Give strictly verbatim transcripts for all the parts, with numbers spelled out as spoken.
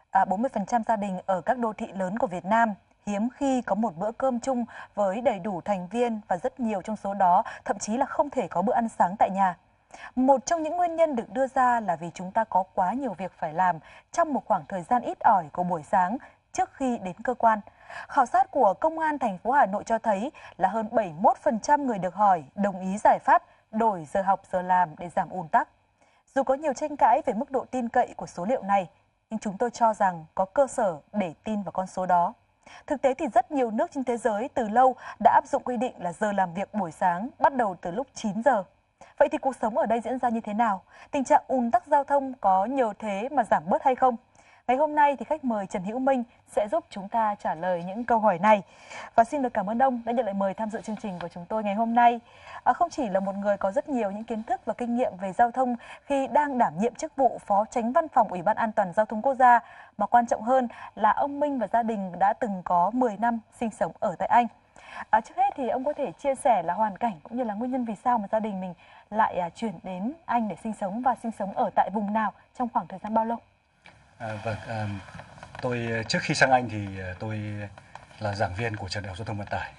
À, bốn mươi phần trăm gia đình ở các đô thị lớn của Việt Nam hiếm khi có một bữa cơm chung với đầy đủ thành viên và rất nhiều trong số đó thậm chí là không thể có bữa ăn sáng tại nhà. Một trong những nguyên nhân được đưa ra là vì chúng ta có quá nhiều việc phải làm trong một khoảng thời gian ít ỏi của buổi sáng trước khi đến cơ quan. Khảo sát của Công an thành phố Hà Nội cho thấy là hơn bảy mươi mốt phần trăm người được hỏi đồng ý giải pháp đổi giờ học giờ làm để giảm ùn tắc. Dù có nhiều tranh cãi về mức độ tin cậy của số liệu này, nhưng chúng tôi cho rằng có cơ sở để tin vào con số đó. Thực tế thì rất nhiều nước trên thế giới từ lâu đã áp dụng quy định là giờ làm việc buổi sáng bắt đầu từ lúc chín giờ. Vậy thì cuộc sống ở đây diễn ra như thế nào? Tình trạng ùn tắc giao thông có nhờ thế mà giảm bớt hay không? Ngày hôm nay thì khách mời Trần Hữu Minh sẽ giúp chúng ta trả lời những câu hỏi này. Và xin được cảm ơn ông đã nhận lời mời tham dự chương trình của chúng tôi ngày hôm nay. À, không chỉ là một người có rất nhiều những kiến thức và kinh nghiệm về giao thông khi đang đảm nhiệm chức vụ Phó Chánh Văn phòng Ủy ban An toàn Giao thông Quốc gia, mà quan trọng hơn là ông Minh và gia đình đã từng có mười năm sinh sống ở tại Anh. À, trước hết thì ông có thể chia sẻ là hoàn cảnh cũng như là nguyên nhân vì sao mà gia đình mình lại à, chuyển đến Anh để sinh sống và sinh sống ở tại vùng nào trong khoảng thời gian bao lâu? À, vâng, à, tôi trước khi sang Anh thì tôi là giảng viên của trường đại học giao thông vận tải.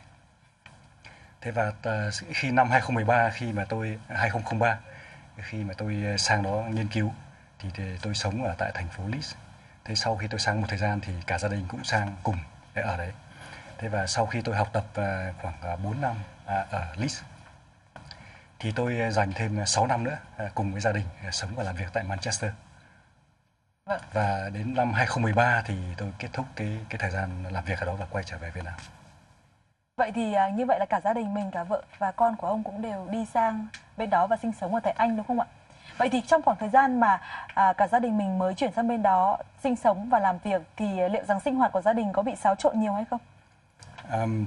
Thế và à, khi năm hai không một ba khi mà tôi hai không không ba khi mà tôi sang đó nghiên cứu thì, thì tôi sống ở tại thành phố Leeds. Thế sau khi tôi sang một thời gian thì cả gia đình cũng sang cùng để ở đấy. Thế và sau khi tôi học tập à, khoảng bốn năm à, ở Leeds thì tôi dành thêm sáu năm nữa à, cùng với gia đình à, sống và làm việc tại Manchester. Vâng. Và đến năm hai không một ba thì tôi kết thúc cái cái thời gian làm việc ở đó và quay trở về Việt Nam. Vậy thì à, như vậy là cả gia đình mình, cả vợ và con của ông cũng đều đi sang bên đó và sinh sống ở tại Anh đúng không ạ? Vậy thì trong khoảng thời gian mà à, cả gia đình mình mới chuyển sang bên đó sinh sống và làm việc thì liệu rằng sinh hoạt của gia đình có bị xáo trộn nhiều hay không? Um,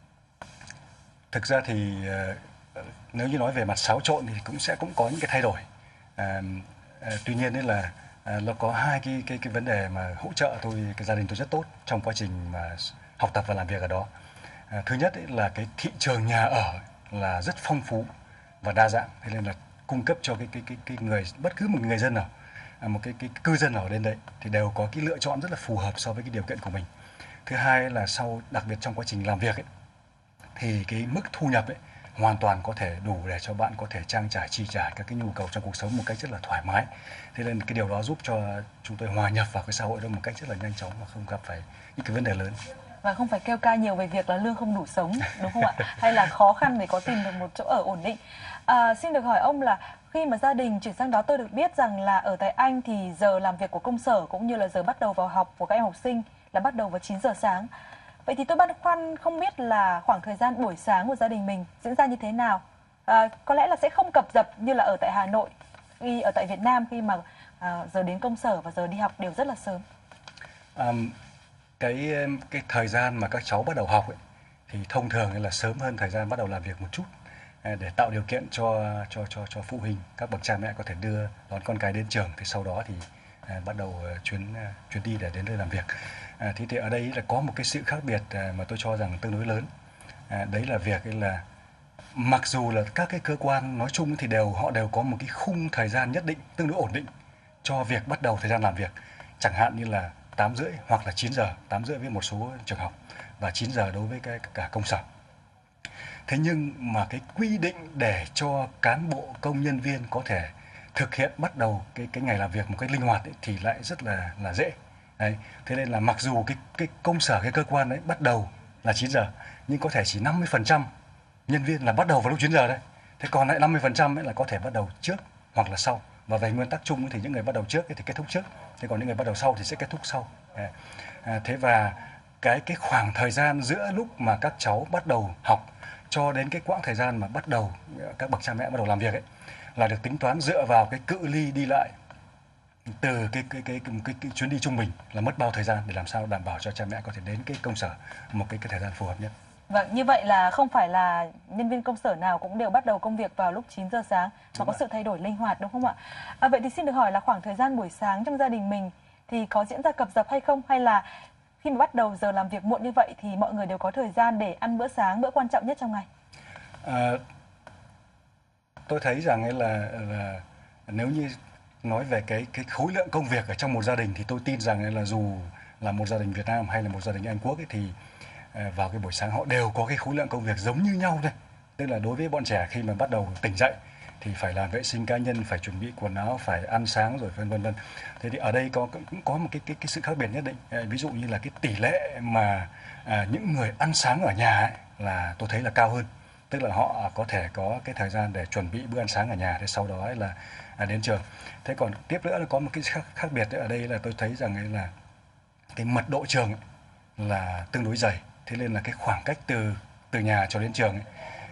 thực ra thì uh, nếu như nói về mặt xáo trộn thì cũng sẽ cũng có những cái thay đổi. Uh, uh, tuy nhiên đấy là uh, nó có hai cái cái cái vấn đề mà hỗ trợ tôi, cái gia đình tôi rất tốt trong quá trình mà học tập và làm việc ở đó. Uh, thứ nhất ấy là cái thị trường nhà ở là rất phong phú và đa dạng, thế nên là cung cấp cho cái cái cái cái người bất cứ một người dân nào, một cái cái cư dân nào đến đấy thì đều có cái lựa chọn rất là phù hợp so với cái điều kiện của mình. Thứ hai là sau đặc biệt trong quá trình làm việc ấy, thì cái mức thu nhập ấy hoàn toàn có thể đủ để cho bạn có thể trang trải chi trả các cái nhu cầu trong cuộc sống một cách rất là thoải mái. Thế nên cái điều đó giúp cho chúng tôi hòa nhập vào cái xã hội đó một cách rất là nhanh chóng và không gặp phải những cái vấn đề lớn. Và không phải kêu ca nhiều về việc là lương không đủ sống đúng không ạ? Hay là khó khăn để có tìm được một chỗ ở ổn định. À, xin được hỏi ông là khi mà gia đình chuyển sang đó, tôi được biết rằng là ở tại Anh thì giờ làm việc của công sở cũng như là giờ bắt đầu vào học của các em học sinh là bắt đầu vào chín giờ sáng. Vậy thì tôi băn khoăn không biết là khoảng thời gian buổi sáng của gia đình mình diễn ra như thế nào. À, có lẽ là sẽ không cập dập như là ở tại Hà Nội, khi ở tại Việt Nam khi mà à, giờ đến công sở và giờ đi học đều rất là sớm. Um, cái cái thời gian mà các cháu bắt đầu học ấy, thì thông thường là sớm hơn thời gian bắt đầu làm việc một chút để tạo điều kiện cho cho cho cho phụ huynh, các bậc cha mẹ có thể đưa đón con cái đến trường, thì sau đó thì à, bắt đầu chuyến chuyến đi để đến nơi làm việc. À, thì, thì ở đây là có một cái sự khác biệt à, mà tôi cho rằng tương đối lớn. À, đấy là việc ấy là mặc dù là các cái cơ quan nói chung thì đều họ đều có một cái khung thời gian nhất định tương đối ổn định cho việc bắt đầu thời gian làm việc, chẳng hạn như là tám rưỡi hoặc là chín giờ, tám rưỡi với một số trường học và chín giờ đối với cái, cả công sở. Thế nhưng mà cái quy định để cho cán bộ công nhân viên có thể thực hiện bắt đầu cái cái ngày làm việc một cách linh hoạt ấy, thì lại rất là là dễ. Đấy, thế nên là mặc dù cái cái công sở, cái cơ quan đấy bắt đầu là chín giờ nhưng có thể chỉ năm mươi phần trăm nhân viên là bắt đầu vào lúc chín giờ đấy. Thế còn lại năm mươi phần trăm ấy là có thể bắt đầu trước hoặc là sau. Và về nguyên tắc chung thì những người bắt đầu trước thì kết thúc trước, thế còn những người bắt đầu sau thì sẽ kết thúc sau. À, thế và cái cái khoảng thời gian giữa lúc mà các cháu bắt đầu học cho đến cái quãng thời gian mà bắt đầu các bậc cha mẹ bắt đầu làm việc ấy là được tính toán dựa vào cái cự ly đi lại từ cái cái cái, cái, cái, cái chuyến đi trung bình là mất bao thời gian để làm sao đảm bảo cho cha mẹ có thể đến cái công sở một cái cái thời gian phù hợp nhất. Vâng, như vậy là không phải là nhân viên công sở nào cũng đều bắt đầu công việc vào lúc chín giờ sáng mà đúng có rồi. Sự thay đổi linh hoạt đúng không ạ? À, vậy thì xin được hỏi là khoảng thời gian buổi sáng trong gia đình mình thì có diễn ra cập dập hay không, hay là khi mà bắt đầu giờ làm việc muộn như vậy thì mọi người đều có thời gian để ăn bữa sáng, bữa quan trọng nhất trong ngày? À, tôi thấy rằng ấy là, là nếu như nói về cái cái khối lượng công việc ở trong một gia đình thì tôi tin rằng là dù là một gia đình Việt Nam hay là một gia đình Anh Quốc ấy, thì vào cái buổi sáng họ đều có cái khối lượng công việc giống như nhau thôi. Tức là đối với bọn trẻ khi mà bắt đầu tỉnh dậy thì phải làm vệ sinh cá nhân, phải chuẩn bị quần áo, phải ăn sáng rồi vân vân vân. Thế thì ở đây có cũng có một cái cái cái sự khác biệt nhất định. Ví dụ như là cái tỷ lệ mà à, những người ăn sáng ở nhà ấy, là tôi thấy là cao hơn. Tức là họ có thể có cái thời gian để chuẩn bị bữa ăn sáng ở nhà, thì sau đó ấy là à, đến trường. Thế còn tiếp nữa là có một cái khác, khác biệt ở đây là tôi thấy rằng ấy là cái mật độ trường ấy là tương đối dày. Thế nên là cái khoảng cách từ từ nhà cho đến trường ấy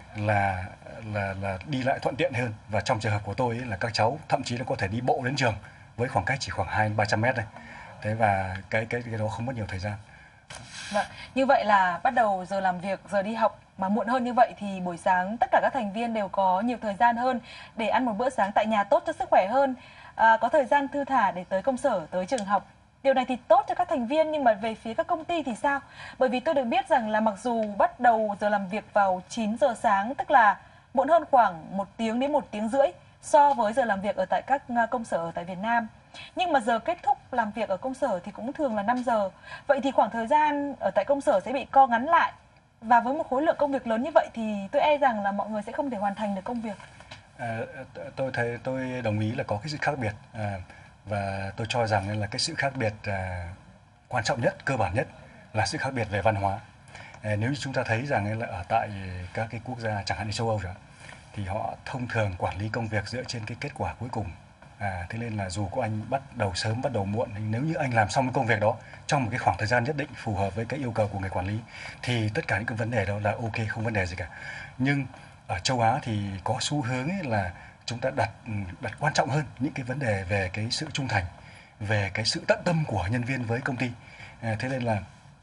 là là là đi lại thuận tiện hơn, và trong trường hợp của tôi ấy, là các cháu thậm chí là có thể đi bộ đến trường với khoảng cách chỉ khoảng hai đến ba trăm mét này. Thế và cái cái cái đó không mất nhiều thời gian. Vâng, như vậy là bắt đầu giờ làm việc, giờ đi học mà muộn hơn như vậy thì buổi sáng tất cả các thành viên đều có nhiều thời gian hơn để ăn một bữa sáng tại nhà tốt cho sức khỏe hơn, à, có thời gian thư thả để tới công sở, tới trường học. Điều này thì tốt cho các thành viên, nhưng mà về phía các công ty thì sao? Bởi vì tôi được biết rằng là mặc dù bắt đầu giờ làm việc vào chín giờ sáng, tức là muộn hơn khoảng một tiếng đến một tiếng rưỡi so với giờ làm việc ở tại các công sở ở tại Việt Nam, nhưng mà giờ kết thúc làm việc ở công sở thì cũng thường là năm giờ. Vậy thì khoảng thời gian ở tại công sở sẽ bị co ngắn lại, và với một khối lượng công việc lớn như vậy thì tôi e rằng là mọi người sẽ không thể hoàn thành được công việc. À, tôi thấy tôi đồng ý là có cái sự khác biệt, à, và tôi cho rằng là cái sự khác biệt à, quan trọng nhất, cơ bản nhất là sự khác biệt về văn hóa. À, nếu như chúng ta thấy rằng là ở tại các cái quốc gia chẳng hạn như châu Âu rồi, thì họ thông thường quản lý công việc dựa trên cái kết quả cuối cùng. À, thế nên là dù có anh bắt đầu sớm bắt đầu muộn, nếu như anh làm xong cái công việc đó trong một cái khoảng thời gian nhất định phù hợp với cái yêu cầu của người quản lý thì tất cả những cái vấn đề đó là ok, không vấn đề gì cả. Nhưng ở châu Á thì có xu hướng ấy là chúng ta đặt đặt quan trọng hơn những cái vấn đề về cái sự trung thành, về cái sự tận tâm của nhân viên với công ty. À, thế nên là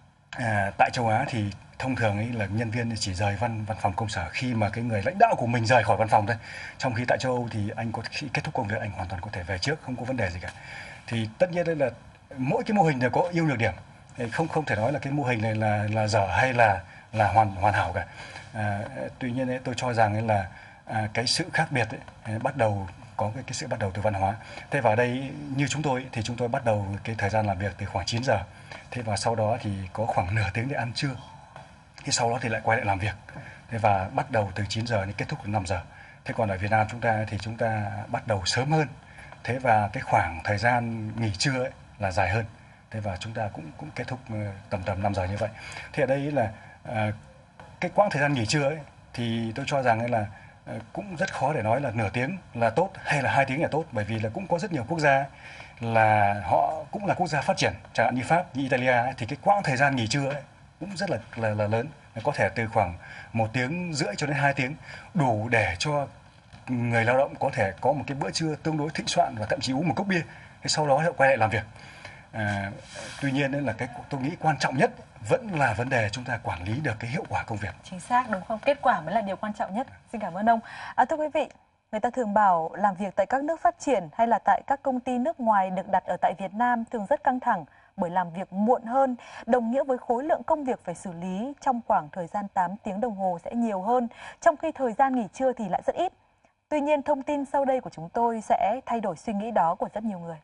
à, tại châu Á thì thông thường ấy là nhân viên chỉ rời văn văn phòng công sở khi mà cái người lãnh đạo của mình rời khỏi văn phòng thôi. Trong khi tại châu Âu thì anh có khi kết thúc công việc anh hoàn toàn có thể về trước, không có vấn đề gì cả. Thì tất nhiên đây là mỗi cái mô hình đều có ưu nhược điểm. Không không thể nói là cái mô hình này là là dở hay là là hoàn hoàn hảo cả. À, tuy nhiên ấy, tôi cho rằng ấy là à, cái sự khác biệt ấy, bắt đầu có cái, cái sự bắt đầu từ văn hóa. Thế vào đây như chúng tôi thì chúng tôi bắt đầu cái thời gian làm việc từ khoảng chín giờ. Thế và sau đó thì có khoảng nửa tiếng để ăn trưa. Thế sau đó thì lại quay lại làm việc. Thế và bắt đầu từ chín giờ đến kết thúc đến năm giờ. Thế còn ở Việt Nam chúng ta thì chúng ta bắt đầu sớm hơn. Thế và cái khoảng thời gian nghỉ trưa ấy là dài hơn. Thế và chúng ta cũng cũng kết thúc tầm tầm năm giờ như vậy. Thế ở đây là à, cái quãng thời gian nghỉ trưa ấy thì tôi cho rằng ấy là à, cũng rất khó để nói là nửa tiếng là tốt hay là hai tiếng là tốt, bởi vì là cũng có rất nhiều quốc gia là họ cũng là quốc gia phát triển, chẳng hạn như Pháp, như Italia ấy, thì cái quãng thời gian nghỉ trưa ấy cũng rất là là, là lớn, có thể từ khoảng một tiếng rưỡi cho đến hai tiếng, đủ để cho người lao động có thể có một cái bữa trưa tương đối thịnh soạn và thậm chí uống một cốc bia, thế sau đó họ quay lại làm việc. À, tuy nhiên là cái tôi nghĩ quan trọng nhất vẫn là vấn đề chúng ta quản lý được cái hiệu quả công việc. Chính xác, đúng không? Kết quả mới là điều quan trọng nhất. Xin cảm ơn ông. À, thưa quý vị, người ta thường bảo làm việc tại các nước phát triển hay là tại các công ty nước ngoài được đặt ở tại Việt Nam thường rất căng thẳng, bởi làm việc muộn hơn đồng nghĩa với khối lượng công việc phải xử lý trong khoảng thời gian tám tiếng đồng hồ sẽ nhiều hơn, trong khi thời gian nghỉ trưa thì lại rất ít. Tuy nhiên, thông tin sau đây của chúng tôi sẽ thay đổi suy nghĩ đó của rất nhiều người.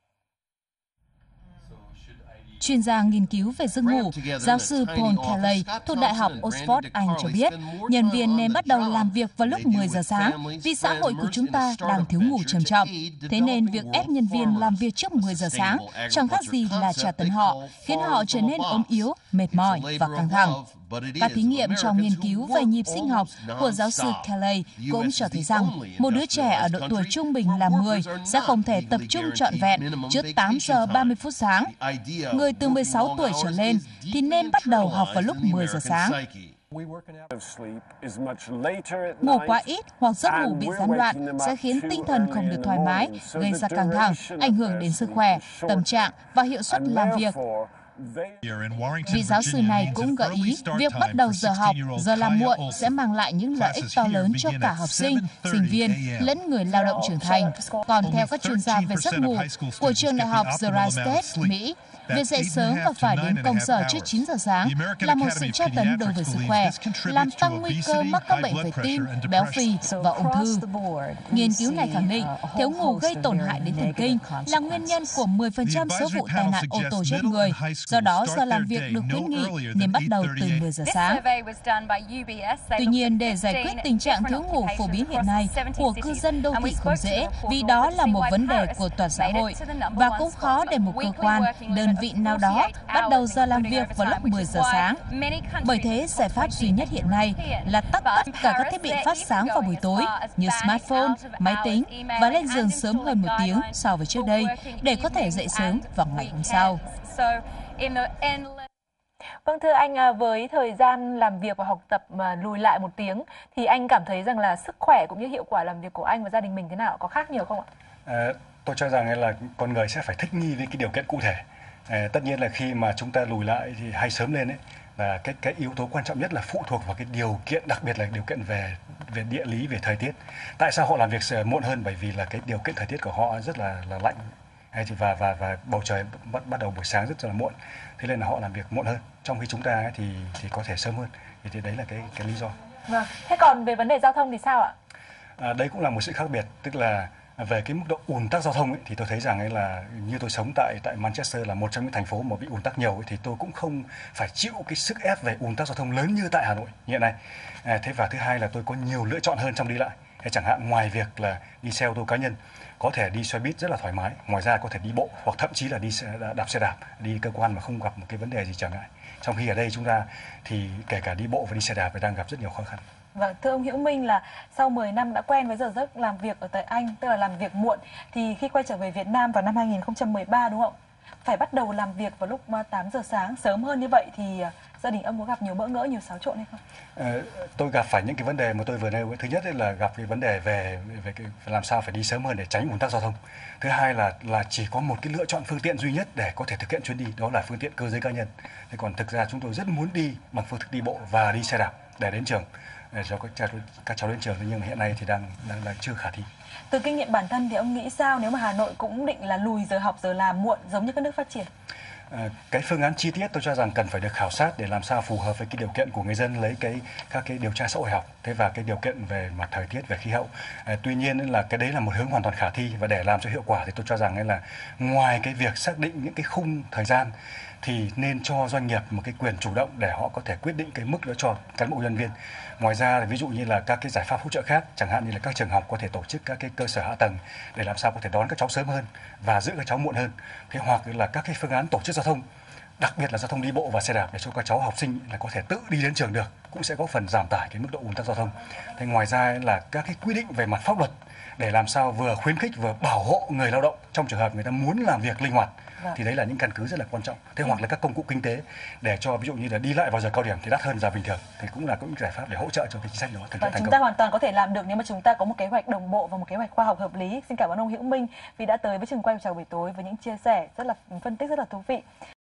Chuyên gia nghiên cứu về giấc ngủ, giáo sư Paul Kelly thuộc Đại học Oxford, Anh cho biết, nhân viên nên bắt đầu làm việc vào lúc mười giờ sáng vì xã hội của chúng ta đang thiếu ngủ trầm trọng. Thế nên việc ép nhân viên làm việc trước mười giờ sáng chẳng khác gì là tra tấn họ, khiến họ trở nên ốm yếu, mệt mỏi và căng thẳng. Các thí nghiệm trong nghiên cứu về nhịp sinh học của giáo sư Kelly cũng cho thấy rằng một đứa trẻ ở độ tuổi trung bình là mười sẽ không thể tập trung trọn vẹn trước tám giờ ba mươi phút sáng. Người từ mười sáu tuổi trở lên thì nên bắt đầu học vào lúc mười giờ sáng. Ngủ quá ít hoặc giấc ngủ bị gián đoạn sẽ khiến tinh thần không được thoải mái, gây ra căng thẳng, ảnh hưởng đến sức khỏe, tâm trạng và hiệu suất làm việc. Vị giáo sư này cũng gợi ý việc bắt đầu giờ học, giờ làm muộn sẽ mang lại những lợi ích to lớn cho cả học sinh, sinh viên lẫn người lao động trưởng thành. Còn theo các chuyên gia về giấc ngủ của trường đại học Georgia State, Mỹ, việc dậy sớm và phải đến công sở trước chín giờ sáng là một sự tra tấn đối với sức khỏe, làm tăng nguy cơ mắc các bệnh về tim, béo phì và ung thư. Nghiên cứu này khẳng định thiếu ngủ gây tổn hại đến thần kinh là nguyên nhân của mười phần trăm số vụ tai nạn ô tô chết người. Do đó, giờ làm việc được khuyến nghị nên bắt đầu từ mười giờ sáng. Tuy nhiên, để giải quyết tình trạng thiếu ngủ phổ biến hiện nay của cư dân đô thị không dễ, vì đó là một vấn đề của toàn xã hội và cũng khó để một cơ quan, đơn vị nào đó bắt đầu giờ làm việc vào lúc mười giờ sáng. Bởi thế, giải pháp duy nhất hiện nay là tắt tất cả các thiết bị phát sáng vào buổi tối như smartphone, máy tính và lên giường sớm hơn một tiếng so với trước đây để có thể dậy sớm vào ngày hôm sau. Vâng, thưa anh, với thời gian làm việc và học tập mà lùi lại một tiếng thì anh cảm thấy rằng là sức khỏe cũng như hiệu quả làm việc của anh và gia đình mình thế nào? Có khác nhiều không ạ? À, tôi cho rằng là con người sẽ phải thích nghi với cái điều kiện cụ thể. À, tất nhiên là khi mà chúng ta lùi lại thì hay sớm lên ấy, là cái cái yếu tố quan trọng nhất là phụ thuộc vào cái điều kiện, đặc biệt là điều kiện về về địa lý, về thời tiết. Tại sao họ làm việc muộn hơn? Bởi vì là cái điều kiện thời tiết của họ rất là là lạnh và và và bầu trời bắt bắt đầu buổi sáng rất là muộn, thế nên là họ làm việc muộn hơn. Trong khi chúng ta ấy, thì thì có thể sớm hơn. Thì, thì đấy là cái cái lý do. Vâng. Thế còn về vấn đề giao thông thì sao ạ? À, đây cũng là một sự khác biệt, tức là về cái mức độ ùn tắc giao thông ấy, thì tôi thấy rằng ấy là như tôi sống tại tại Manchester là một trong những thành phố mà bị ùn tắc nhiều ấy, thì tôi cũng không phải chịu cái sức ép về ùn tắc giao thông lớn như tại Hà Nội hiện nay. À, thế và thứ hai là tôi có nhiều lựa chọn hơn trong đi lại. Hay chẳng hạn ngoài việc là đi xe ô tô cá nhân, có thể đi xe buýt rất là thoải mái, ngoài ra có thể đi bộ hoặc thậm chí là đi xe, đạp xe đạp đi cơ quan mà không gặp một cái vấn đề gì trở ngại. Trong khi ở đây chúng ta thì kể cả đi bộ và đi xe đạp thì đang gặp rất nhiều khó khăn. Vâng, thưa ông Hữu Minh là sau mười năm đã quen với giờ giấc làm việc ở tại Anh, tức là làm việc muộn, thì khi quay trở về Việt Nam vào năm hai nghìn không trăm mười ba đúng không? Phải bắt đầu làm việc vào lúc tám giờ sáng, sớm hơn như vậy thì gia đình ông có gặp nhiều bỡ ngỡ, nhiều xáo trộn hay không? À, tôi gặp phải những cái vấn đề mà tôi vừa nêu. Thứ nhất là gặp cái vấn đề về về cái, làm sao phải đi sớm hơn để tránh ùn tắc giao thông. Thứ hai là là chỉ có một cái lựa chọn phương tiện duy nhất để có thể thực hiện chuyến đi, đó là phương tiện cơ giới cá nhân. Thế còn thực ra chúng tôi rất muốn đi bằng phương thức đi bộ và đi xe đạp để đến trường, để cho các cháu, các cháu đến trường, nhưng mà hiện nay thì đang đang, đang chưa khả thi. Từ kinh nghiệm bản thân thì ông nghĩ sao nếu mà Hà Nội cũng định là lùi giờ học giờ làm muộn giống như các nước phát triển? À, cái phương án chi tiết tôi cho rằng cần phải được khảo sát để làm sao phù hợp với cái điều kiện của người dân, lấy cái các cái điều tra xã hội học, thế và cái điều kiện về mặt thời tiết, về khí hậu. À, tuy nhiên là cái đấy là một hướng hoàn toàn khả thi, và để làm cho hiệu quả thì tôi cho rằng là ngoài cái việc xác định những cái khung thời gian thì nên cho doanh nghiệp một cái quyền chủ động để họ có thể quyết định cái mức đó cho cán bộ nhân viên. Ngoài ra ví dụ như là các cái giải pháp hỗ trợ khác, chẳng hạn như là các trường học có thể tổ chức các cái cơ sở hạ tầng để làm sao có thể đón các cháu sớm hơn và giữ các cháu muộn hơn. Thế hoặc là các cái phương án tổ chức giao thông, đặc biệt là giao thông đi bộ và xe đạp để cho các cháu học sinh là có thể tự đi đến trường được, cũng sẽ có phần giảm tải cái mức độ ùn tắc giao thông. Thế ngoài ra là các cái quy định về mặt pháp luật để làm sao vừa khuyến khích vừa bảo hộ người lao động trong trường hợp người ta muốn làm việc linh hoạt. Vâng. Thì đấy là những căn cứ rất là quan trọng. Thế ừ. hoặc là các công cụ kinh tế để cho ví dụ như là đi lại vào giờ cao điểm thì đắt hơn giờ bình thường, thì cũng là cũng giải pháp để hỗ trợ cho cái chính sách đó thực hiện thành công. Chúng ta hoàn toàn có thể làm được nếu mà chúng ta có một kế hoạch đồng bộ và một kế hoạch khoa học hợp lý. Xin cảm ơn ông Hữu Minh vì đã tới với trường quay của Chào buổi tối với những chia sẻ rất là phân tích rất là thú vị.